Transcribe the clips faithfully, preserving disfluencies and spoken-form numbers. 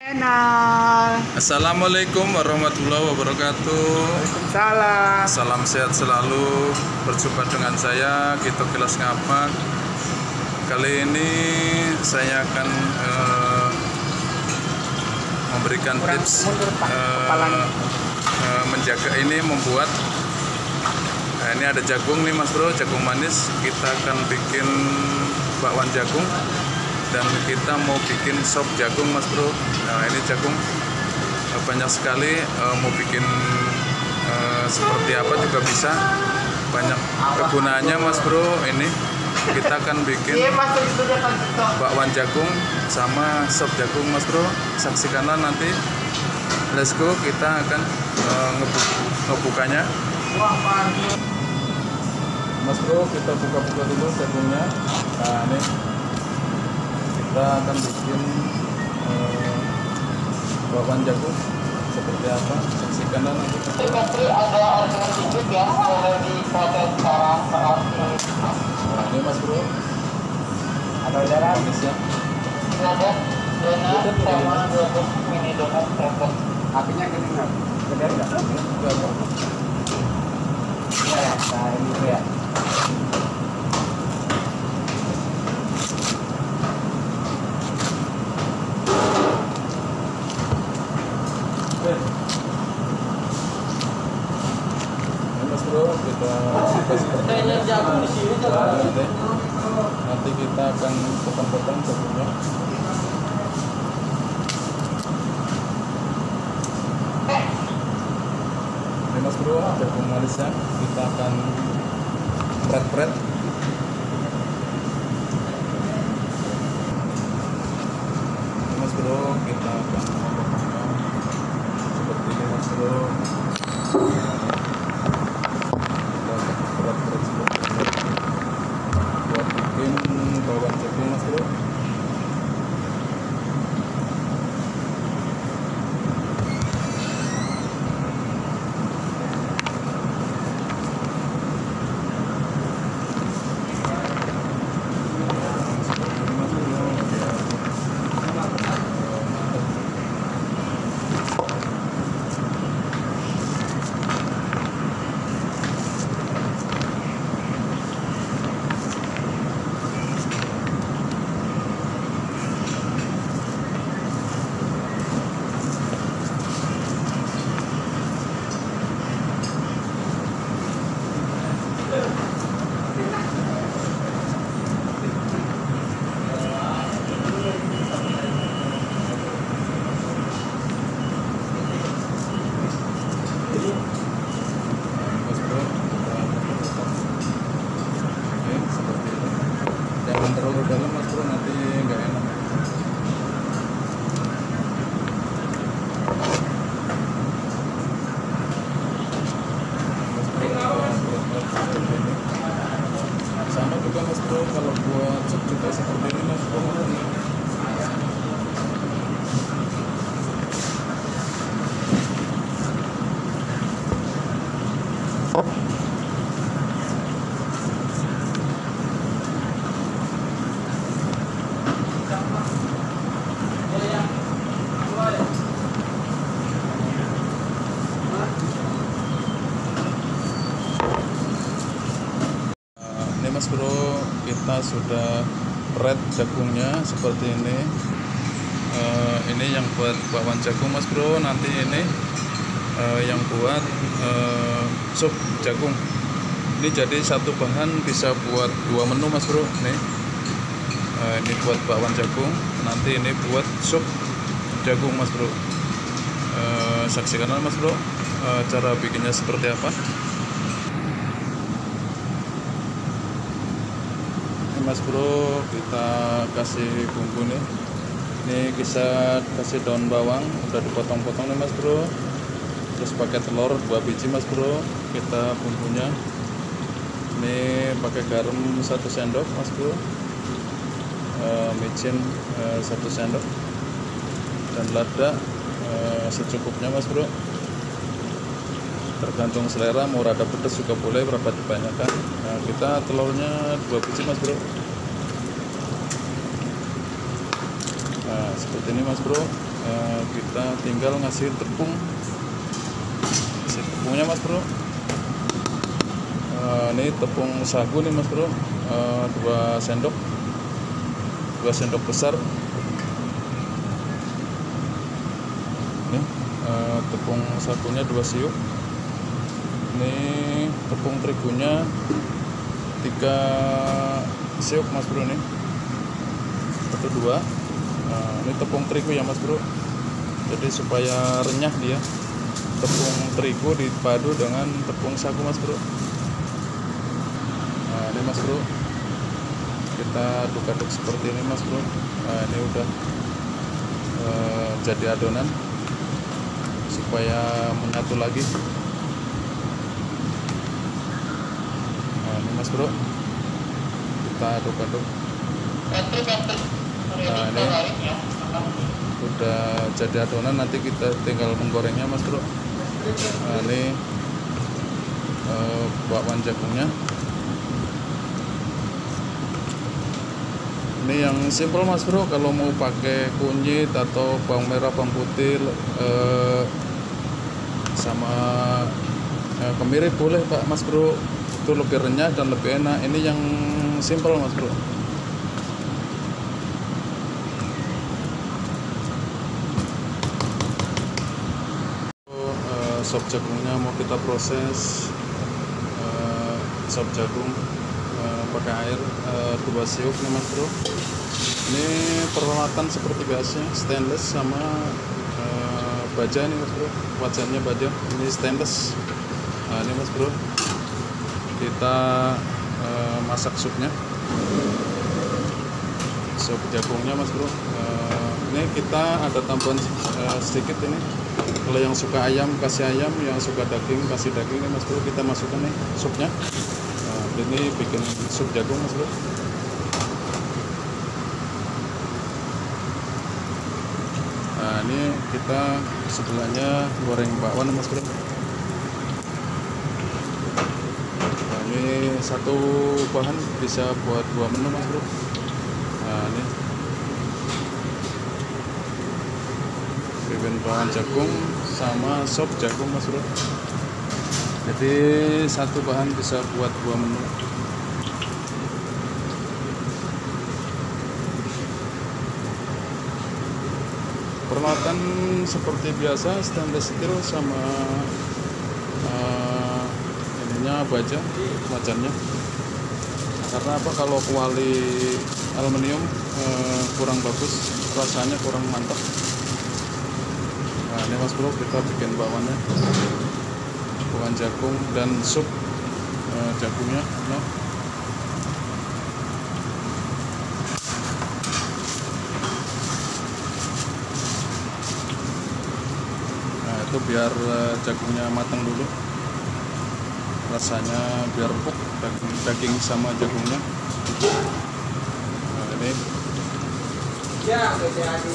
Channel. Assalamualaikum warahmatullahi wabarakatuh. Waalaikumsalam. Salam sehat selalu. Berjumpa dengan saya Gito Kilas Ngapak. Kali ini saya akan uh, memberikan Kurang tips mundur, Pak, uh, uh, menjaga ini membuat. Nah, ini ada jagung nih Mas Bro, jagung manis. Kita akan bikin bakwan jagung. Dan kita mau bikin sop jagung Mas Bro. Nah ini jagung banyak sekali, uh, mau bikin uh, seperti apa juga bisa, banyak kegunaannya Mas Bro. Ini kita akan bikin bakwan jagung sama sop jagung Mas Bro. Saksikanlah nanti. Let's go, kita akan uh, ngebuk ngebukanya Mas Bro. Kita buka-buka dulu jagungnya. Nah ini kita akan bikin uh, bakwan jagung seperti apa, saksikanlah nanti. Menteri ada orderan sedikit ya, boleh dipotong sekarang saat ini. Nah ini Mas Bro, Ada udara. manisnya. Ada donat sama dua belas mini donat satu. Apinya gede nggak? Gede nggak? Enggak kok. Iya ya. Nah ini tuh ya. Ini Mas Bro, kita Kayaknya jagung di sini nah, nanti, nanti kita akan potong-potong jagungnya. Ini Mas Bro, jagung manisnya kita akan pret-pret. Ini Mas Bro, kita akan potongnya seperti ini Mas Bro. Pret-pret seperti ini buat bikin bakwan jagung Mas Bro. Mas Bro, oke seperti ini. Jangan terlalu dalam Mas Bro, nanti nggak enak. Mas Bro, buat seperti ini. Sama juga Mas Bro, kalau buat sop juga seperti ini Mas Bro. Ini Mas Bro, kita sudah pret jagungnya seperti ini. Uh, ini yang buat bakwan jagung Mas Bro. Nanti ini uh, yang buat uh, sup jagung. Ini jadi satu bahan bisa buat dua menu Mas Bro. Nih, uh, ini buat bakwan jagung. Nanti ini buat sup jagung Mas Bro. Uh, saksikanlah Mas Bro, uh, cara bikinnya seperti apa. Mas Bro, kita kasih bumbu nih. Ini kita kasih daun bawang, udah dipotong-potong nih Mas Bro. Terus pakai telur dua biji Mas Bro. Kita bumbunya. Ini pakai garam satu sendok Mas Bro. E, micin e, satu sendok. Dan lada e, secukupnya Mas Bro. Tergantung selera, mau rada pedas juga boleh, berapa dibanyakan. Nah, kita telurnya dua biji Mas Bro. Nah seperti ini Mas Bro. uh, kita tinggal ngasih tepung, kasih tepungnya mas bro. Uh, ini tepung sagu nih mas bro, uh, dua sendok, dua sendok besar. Ini uh, tepung sagunya dua siuk. Ini tepung terigunya tiga siuk mas bro, nih satu dua. Nah, ini tepung terigu ya mas bro, jadi supaya renyah dia, tepung terigu dipadu dengan tepung sagu mas bro. Nah ini mas bro, kita aduk-aduk seperti ini mas bro. Nah ini udah uh, jadi adonan supaya menyatu lagi. Nah ini mas bro, kita aduk-aduk. Nah ini udah jadi adonan, nanti kita tinggal menggorengnya mas bro. Nah ini uh, bakwan jagungnya. Ini yang simple mas bro, kalau mau pakai kunyit atau bawang merah, bawang putih eh, sama eh, kemiri boleh pak mas bro, itu lebih renyah dan lebih enak. Ini yang simple mas bro. eh, Sop jagungnya mau kita proses. eh, Sop jagung pakai air uh, dua siuk nih mas bro. Ini peralatan seperti biasa, stainless sama uh, baja nih mas bro, wajannya baja, ini stainless. Nah ini mas bro, kita uh, masak supnya, sup jagungnya mas bro. Uh, ini kita ada tambahan uh, sedikit ini, kalau yang suka ayam kasih ayam, yang suka daging kasih daging nih mas bro. Kita masukkan nih supnya. Ini bikin sup jagung mas bro. Nah ini kita sebelahnya goreng bakwan mas bro. Nah ini satu bahan bisa buat dua menu mas bro. Nah ini bikin bakwan jagung sama sop jagung mas bro. Jadi satu bahan bisa buat dua menu. Peralatan seperti biasa, stainless steel sama uh, ininya baja, wajannya. Karena apa, kalau kuali aluminium uh, kurang bagus, rasanya kurang mantap. Nah ini mas bro, kita bikin bakwannya, bakwan jagung dan sup uh, jagungnya. Nah. Nah itu biar uh, jagungnya matang dulu, rasanya biar empuk daging, daging sama jagungnya. Nah ini Ya, jadi.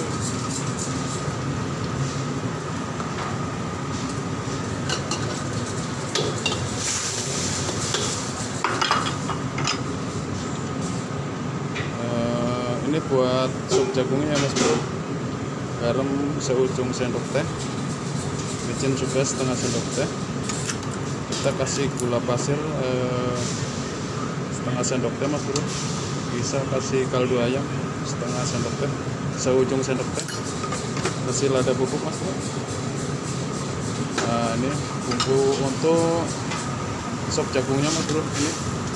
ini buat sup jagungnya mas bro. Garam seujung sendok teh, micin juga setengah sendok teh. Kita kasih gula pasir eh, setengah sendok teh mas bro. Bisa kasih kaldu ayam setengah sendok teh, seujung sendok teh. Kasih lada bubuk mas bro. Nah ini bumbu untuk sop jagungnya mas bro. Ini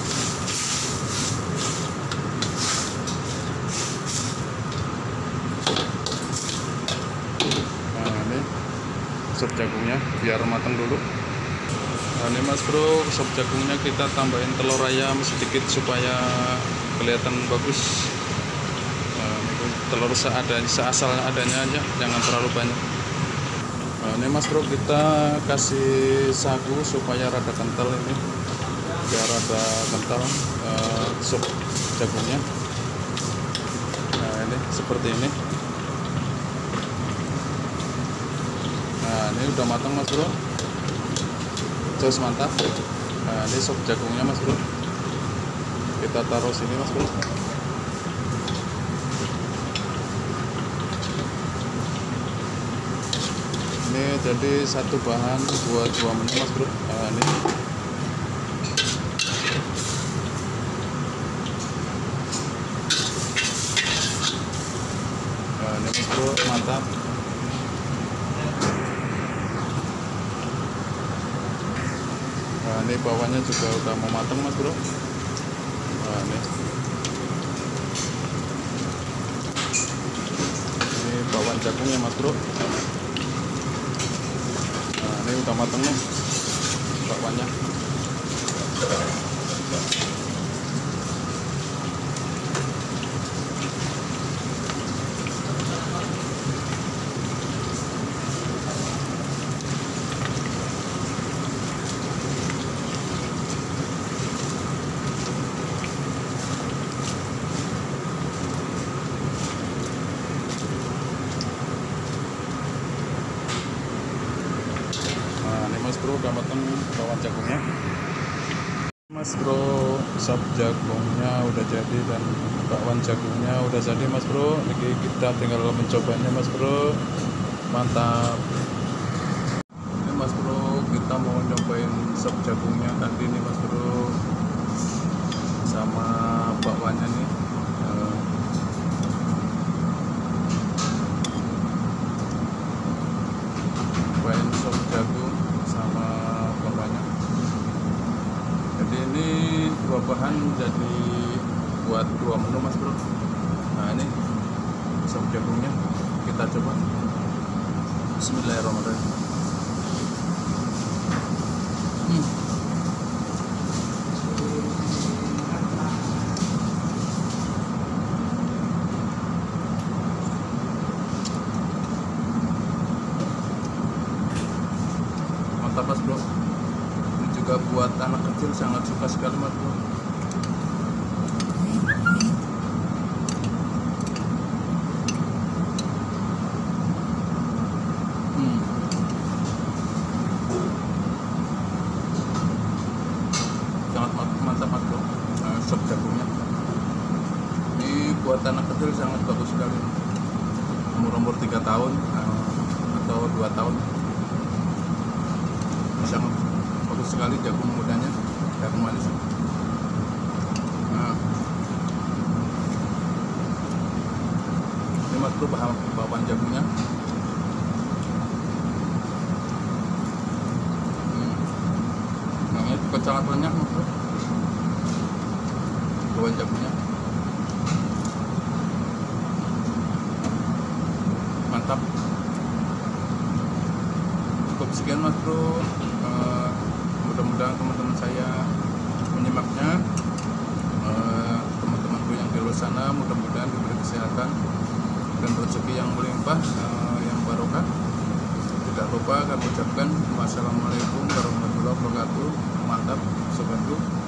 sop jagungnya biar matang dulu. Nah ini mas bro, sop jagungnya kita tambahin telur ayam sedikit supaya kelihatan bagus. Nah, ini telur seadanya, seasal adanya aja, jangan terlalu banyak. Nah ini mas bro, kita kasih sagu supaya rada kental ini, biar rada kental uh, sop jagungnya. Nah ini seperti ini. Nah ini udah matang mas bro, jos mantap. Nah ini sop jagungnya mas bro, kita taruh sini mas bro. ini jadi satu bahan buat dua menu mas bro. Nah, ini nah, ini mas bro, mantap. Nah, ini bawahnya juga udah mau matang mas bro. Nah, ini ini bawaan jagungnya mas bro. Nah, ini udah matang nih bakwannya. Mas bro udah matang bakwan jagungnya. Mas bro, sop jagungnya udah jadi dan bakwan jagungnya udah jadi mas bro. Jadi kita tinggal mencobanya mas bro. Mantap. Ini mas bro, kita mau nyobain sop jagungnya tadi nih mas bro, sama bakwannya nih. Cobain sop jagung sama bakwannya. Jadi ini dua bahan jadi buat dua menu mas bro. Nah ini sop jagungnya kita coba. Bismillahirrahmanirrahim. hmm. Mantap mas bro. Ini juga buat anak kecil sangat suka sekali mas bro. hmm. Sangat mantap mas bro. Nah, sop jagungnya ini buat anak kecil sangat bagus sekali. Umur-umur tiga tahun uh, atau dua tahun sangat bagus sekali jagung mudanya, jagung manis. Nah, ini mas bro bahan bakwan jagungnya. hmm. Nah ini juga sangat banyak mas bro bakwan jagungnya. Mantap. Cukup sekian mas bro. Uh, mudah-mudahan teman-teman saya menyimaknya. Uh, teman-temanku yang di luar sana mudah-mudahan diberi kesehatan dan rezeki yang melimpah, uh, yang barokah. Tidak lupa kami ucapkan wassalamualaikum warahmatullahi wabarakatuh. Mantap sobatku.